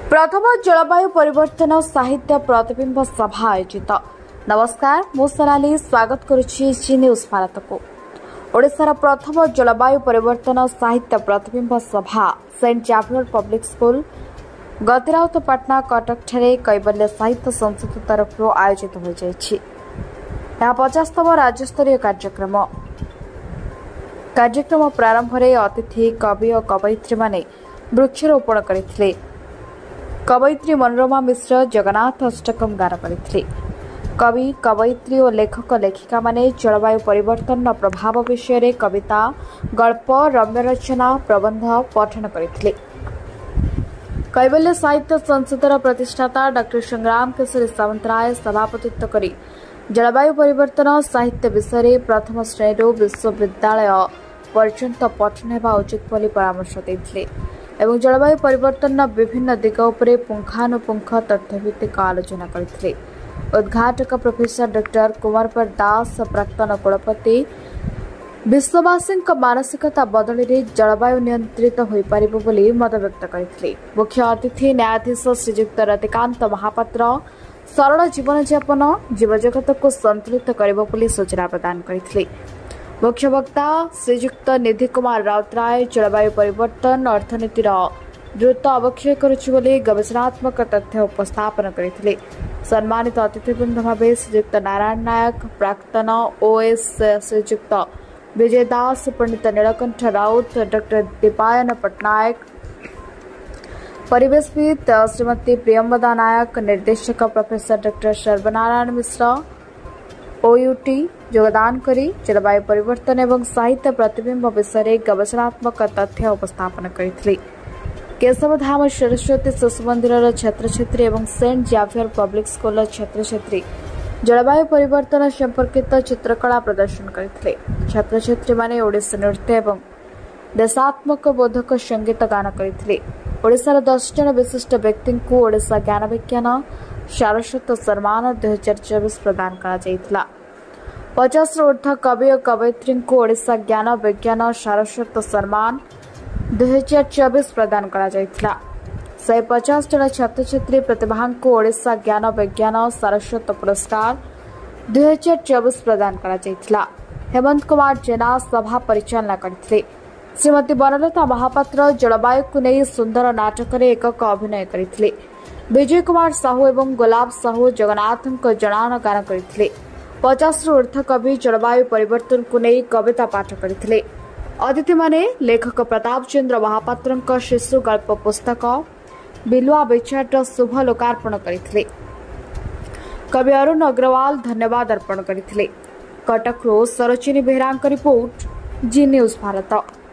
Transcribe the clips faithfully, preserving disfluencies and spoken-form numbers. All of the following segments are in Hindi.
प्रथम जलवायु परिवर्तन साहित्य प्रतिबिंब सभा आयोजित। नमस्कार, मु सोनाली स्वागत करुछि जी न्यूज भारत को। ओडिशार प्रथम जलवायु परिवर्तन साहित्य प्रतिबिंब सभा सेंट जाभियर पब्लिक स्कूल गतिराउतपाटना कटक ठारे कैबल्य साहित्य संसद तरफ आयोजित हो जाइछि। यह पचासतम राज्यस्तरीय कार्यक्रम कार्यक्रम प्रारंभ में अतिथि कवि और कवयित्री माने वृक्षारोपण करथिले। कवयित्री मनोरमा मिश्र जगन्नाथ अष्टकम गान करथिले। कवि कवयित्री और लेखक लेखिका माने जलवायु परिवर्तन प्रभाव विषय रे कविता गल्प रम्य रचना प्रबंध पठन करथिले। कैबल्य साहित्य संसदर प्रतिष्ठाता डॉक्टर संग्राम केशरी सामंतराय सभापतित्व करी जलवायु परिवर्तन साहित्य विषय प्रथम श्रेणी विश्वविद्यालय पर्यंत पठन हेबा उचित बोली परामर्श देथिले एवं जलवायु परिवर्तन विभिन्न दिग उपरे पुंखानुपुंख तथ्यभित्तिक आलोचना करथिले। उद्घाटक प्रोफेसर डॉक्टर कुमारपर दास प्राक्तन कुलपति विश्ववासी मानसिकता बदली जलवायु नियंत्रित हो पारिबो बोली मत व्यक्त करथिले। मुख्य अतिथि न्यायाधीश श्रीयुक्त रतिकांत महापात्र सरल जीवन यापन जीवजगत को संतुलित करिबो बोली सूचना प्रदान करथिले। मुख्य वक्ता श्रीयुक्त निधि कुमार राउतराय जलवायु परिवर्तन अर्थनीतिर द्रुत अवक्षय करुछि बोली गवेषणात्मक तथ्य उपस्थापन करथिले। सम्मानित अतिथिवृंद भावे श्रीयुक्त नारायण नायक प्राक्तन ओएस श्रीयुक्त विजय दास पंडित नीलकंठ राउत डॉक्टर दीपायन पटनायक परिवेशविद श्रीमती प्रियंवदा नायक निर्देशक professor doctor Sarbanarayan Mishra OUT योगदान करी जलवायु परिवर्तन एवं साहित्य प्रतिबिंब विषय गवेषणात्मक तथ्य उपस्थापन करथिले। केशव धाम सरस्वती शिशु मंदिर छात्र छात्री एवं सेंट जाभियर पब्लिक स्कूल छात्र छात्री जलवायु परिवर्तन संपर्कित चित्रकला प्रदर्शन करथिले। छात्र छात्री माने ओडिसी नृत्य एवं देशात्मक बोधक संगीत गान करथिले। ओडिशार दस जन विशिष्ट व्यक्ति को ओडिशा ज्ञान विज्ञान सारस्वत सम्मान दुई हजार चौबीस प्रदान करा जायतिला। पचास ऊर्ध्व कवि और कवयित्री को ओडिशा ज्ञान विज्ञान सारस्वत सम्मान दुई हजार चौबीस प्रदान करा जायतिला। शहे पचास जन छात्र छात्री प्रतिभा को ओडिशा ज्ञान विज्ञान सारस्वत पुरस्कार दुई हजार चौबीस प्रदान करा जायतिला। हेमंत कुमार जेना सभा परिचालना करथिले। श्रीमती बनलता महापात्र जलवायु को नहीं सुंदर नाटक एकक अभिनय करथिले। विजय कुमार साहू एवं गुलाब साहू जगन्नाथ जनान गान करथिले। पचास ऊर्ध्व कवि जलवायु परिवर्तन को नहीं कविता पाठ करथिले। अतिथि माने लेखक प्रताप चंद्र महापात्र शिशु गल्प पुस्तक बिलुआ बेचाट शुभ लोकार्पण करथिले। कवि अरुण अग्रवाल धन्यवाद अर्पण करथिले। कटक रो Sarojini Behera report Zee News Bharat.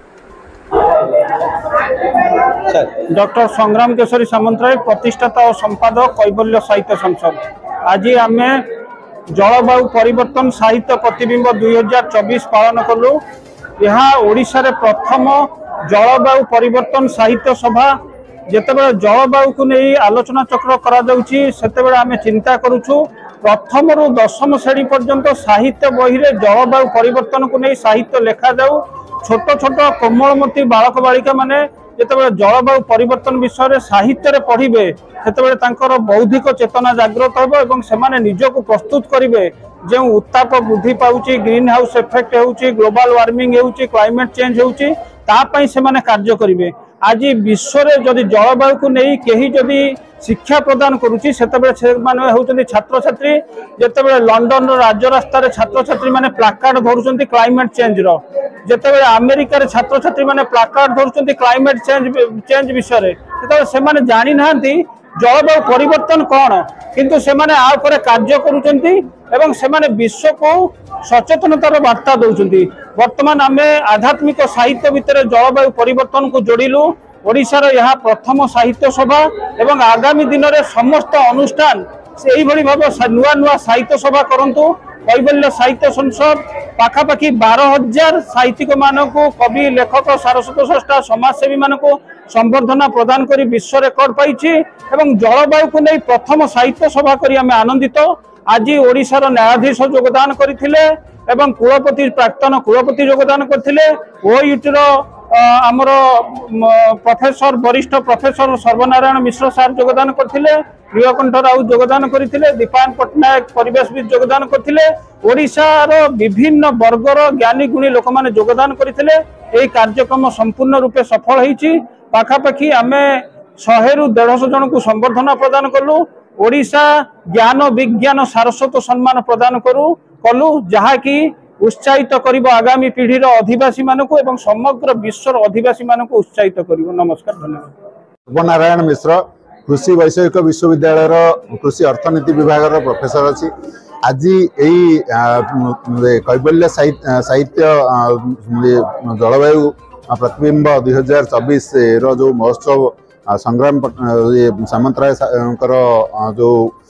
Doctor Sangram Keshari Samantaray प्रतिष्ठाता और संपादक कैबल्य साहित्य संसद आज आम जलवायु परिवर्तन साहित्य प्रतिबिंब दुई हजार चौबीस पालन कलु। यहाँ ओडिशा रे प्रथम जलवायु परिवर्तन साहित्य सभा जेतेबेले जलवायु को नहीं आलोचना चक्र करा जाउछि सेतेबेले आमे चिंता करूछु प्रथम रु दशम श्रेणी पर्यंत साहित्य बही रे जलवायु परिवर्तन को नहीं साहित्य लेखा जाऊ। छोट छोट कोमलमती बालक बालिका माने जेतेबेले जलवायु परिवर्तन विषय रे साहित्य रे पढ़िबे सेतेबेले तांकर बौद्धिक चेतना जागृत होबो एवं सेमाने निजको प्रस्तुत करिवे जे उत्ताप वृद्धि पाउची ग्रीन हाउस इफेक्ट होउची ग्लोबल वार्मिंग होउची क्लाइमेट चेंज होउची ता पई सेमाने कार्य करिवे। आज विश्व रे जदि जलवायु को नहीं केही जदि शिक्षा प्रदान करुची सेतेबेले से माने होउचंती छात्र छात्री जेतेबेले लंडन रो राज्य रास्ता रे छात्र छात्री माने प्लाकार्ड धरुचंती क्लाइमेट चेंज रो जेतेबेले अमेरिका रे छात्र छात्री माने प्लाकार्ड धरुचंती क्लाइमेट चेंज चेंज विषय रे सेतेबेले से माने जानि नाहंती जलवायु परिवर्तन कौन किंतु से माने आ ऊपर कार्य करुचंती एवं से माने विश्व को सचेतनतार वार्ता दउचंती। वर्तमान आमे आध्यात्मिक साहित्य भितर जलवायु परिवर्तन को जोड़िलु। ओडिशार यह प्रथम साहित्य सभा एवं आगामी दिन में समस्त अनुष्ठान से भाव नुआ नुआ साहित्य सभा करंतु। कैबल्य साहित्य संसद पाखापाखि बारह हजार साहित्यिक मानक कवि लेखक सारस्वत स्रष्टा समाजसेवी मानक संबर्धना प्रदान करी विश्व रेकर्ड पाइछि एवं जलवायु को नहीं प्रथम साहित्य सभा करी आमे आनंदित। आज ओडिशार न्यायाधीश योगदान करथिले एवं कुलपति प्राक्तन कुलपति योगदान करथिले। ओयूटीर आमर प्रोफेसर वरिष्ठ प्रोफेसर सर्वनारायण मिश्र सार योगदान करते, प्रियकंठ राउत योगदान करते, दीपायन पट्टनायक परिवेशविद योगदान करते, ओडिशार विभिन्न वर्गर ज्ञानी गुणी लोक मैंने योगदान करते। यह कार्यक्रम संपूर्ण रूपे सफल होती। पाखापाखि आम शहे रु देढ़ जन को संबर्धना प्रदान कलु। ओडिशा ज्ञान विज्ञान सारस्वत सम्मान प्रदान करू कलु, जहाँकि उत्साहित करिब आगामी पीढ़ीर अधिवासी मानक एवं समग्र विश्वर अधिवासी मानक उत्साहित करिब। नमस्कार, धन्यवाद। सर्वनारायण मिश्र कृषि वैषयिक विश्वविद्यालय कृषि अर्थनीति विभाग प्रोफेसर अच्छी। आज यही कैबल्य साहित्य जलवायु प्रतिबिंब दुई हजार चौबीस रो महोत्सव संग्राम सामंतराय जो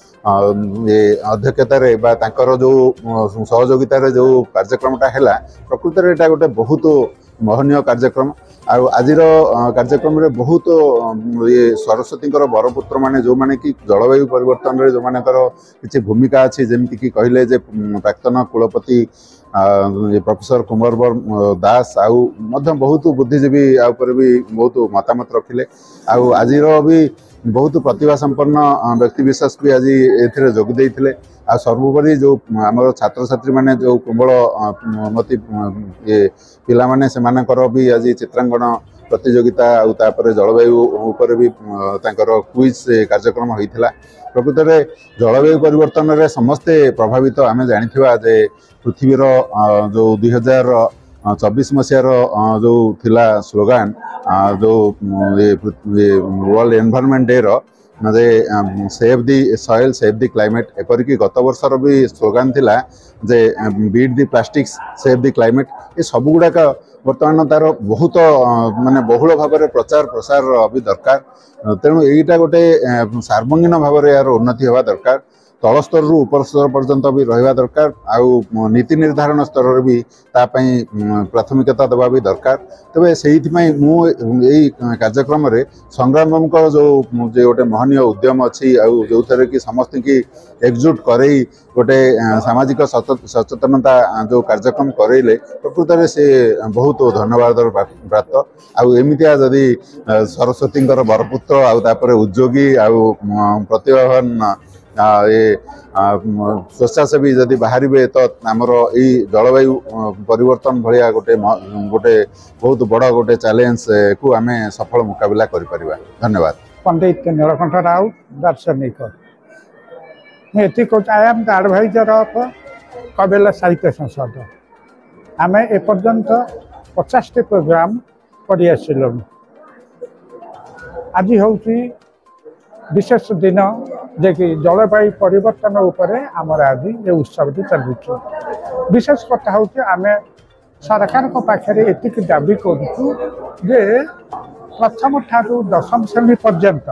अध्यक्षतार जो सहयोगितार जो कार्यक्रमटा है प्रकृत में यहाँ गोटे बहुत महनीय कार्यक्रम। आज कार्यक्रम में बहुत ये सरस्वती बरपुत्र माने जो माने कि जलवायु परिवर्तन में जो मानकर किसी भूमिका अच्छी, जमीक कि कहले जे प्राक्तन कुलपति प्रोफेसर कुमार दास आउ बहुत बुद्धिजीवी आपर भी बहुत मतामत रखिले। आज भी बहुत प्रतिभा संपन्न व्यक्ति विशेष भी आज ए जोग देते। आ सर्वोपरि जो आम छात्र छात्री माने जो कोमल मती ये पिला माने से मानकर भी आज चित्रांकन प्रतियोगिता आउे जलवायु उपर भी तांकर क्विज कार्यक्रम होता। प्रकृत में जलवायु परिवर्तन में समस्ते प्रभावित आम जानिथिबा जे पृथ्वीर जो दुई हजार चौबीस मसीहार जो थिला स्लोगान जो वर्ल्ड एनवायरनमेंट डे रो जे save the soil save the climate, एपरिक गत वर्षर भी स्लोगान थिला जे beat the plastics save the climate. ये सब गुड़ाक बर्तमान तार बहुत माने बहुल भाव में प्रचार प्रसार भी दरकार। तेणु यहीटा गोटे सार्वजनिक भाव में यार उन्नति होगा दरकार। तल स्तर रु उपर स्तर पर्यंत भी रहा दरकार। आउ नीति निर्धारण स्तर भी तापाई प्राथमिकता देवा भी दरकार। तेज से यही कार्यक्रम में संग्राम जो जो गोटे महनीय उद्यम अच्छी जो थे कि समस्त की एकजुट करई गोटे सामाजिक सचेतनता जो कार्यक्रम करइले प्रकृत में से बहुत धन्यवाद प्राप्त। आमतिया जदि सरस्वती बरपुत्र आउे उद्योगी आउ प्रतिभावान ये स्वेच्छासेवी जदि बाहर तो आमर यही जलवायु परिवर्तन भाया गोटे गोटे बहुत बड़ गोटे चैलेंज को आम सफल मुकाबला करें। धन्यवाद। पंडित नीलकंठ राउत दार्शनिक ये कौच I am the adviser of Kaibalya Sahitya Sansad. आम एपर्यंत पचास टी प्रोग्राम कर आसिलु। आज हूँ विशेष दिन जे कि जलवायु परिवर्तन उपरे आमर आज ये उत्सव चलुच। विशेष कथा हूँ आम सरकार पाखे एतिक दाबी करूँ जे प्रथम ठारू दशम श्रेणी पर्यंत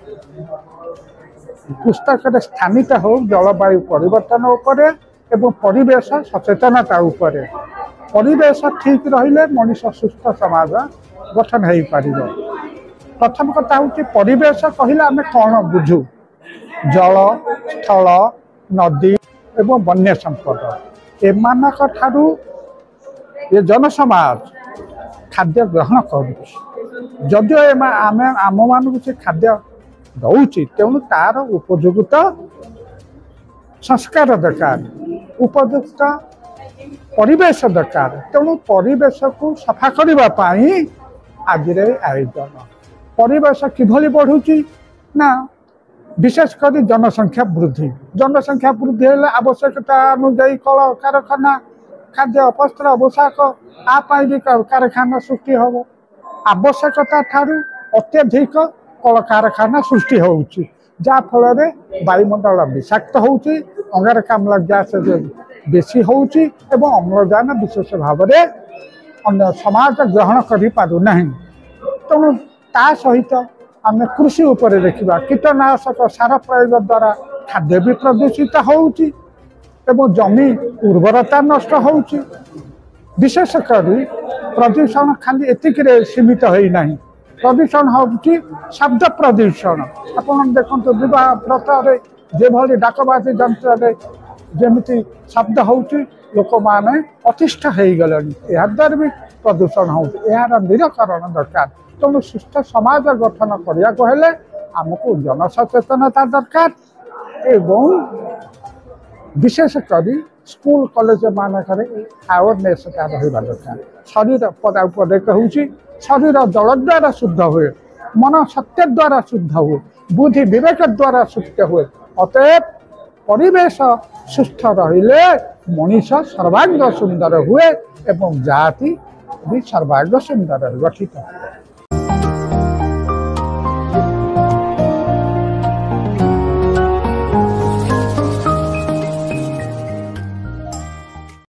पुस्तक स्थानित हो जलवायु परिवर्तन उपरे एवं परिवेश सचेतनता उपरे। परिवेश ठीक रहिले मनुष्य सुस्थ समाज गठन हो पार। प्रथम कथा हूँ परिवेश कहले आम कौन बुझू, जल स्थल नदी एवं वन्य संपद एमानक ठारू ये जनसमाज खाद्य ग्रहण करुदियो आम आम मान से खाद्य दौची तेणु तार उपयुक्त संस्कार दरकार, उपयुक्त परिवेश दरकार। तेणु परिवेश को सफा करने आज आयोजन परिवेश किभली बढ़ुची ना विशेषकर जनसंख्या वृद्धि। जनसंख्या वृद्धि है आवश्यकता अनुजाई कल कारखाना खाद्य वस्त्र पोशाक आपाई भी कारखाना सृष्टि हम। आवश्यकता ठारू अत्यधिक कल कारखाना सृष्टि होउची जा फल वायुमंडल विषाक्त होउची, अंगारकाम्ल गैस बेसी होउची एवं अम्लजान विशेष भाव में अन्य समाज ग्रहण करि पारु नहीं। तेणु ता सहित आम कृषि उपरे देखा कीटनाशक सार प्रयोग द्वारा खाद्य भी प्रदूषित होउची एवं जमी उर्वरता नष्ट होउची। विशेषकर प्रदूषण खाली एतिक सीमित होना, प्रदूषण होउची शब्द प्रदूषण। आप देखो विवाह व्रत जो भली डाकबाजी जंत्र जमी शब्द होची लोक माने अतिष्ठ हो गले यार भी प्रदूषण हो यार निराकरण दरकार तेणु सुस्थ समाज गठन करने को हेले आमको जनसचेतनता दरकार एवं विशेषकर स्कूल कॉलेज मानक अवेयरनेस रहा दरकार शरीर पदा पदे कहूँ शरीर जल द्वारा शुद्ध हुए मन सत्य द्वारा शुद्ध हुए बुद्धि विवेक द्वारा शुद्ध हुए अतएव परिवेश सुस्थ रहिले मनीष सर्वांग सुंदर हुए एवं जाति भी सर्वांग सुंदर गठित।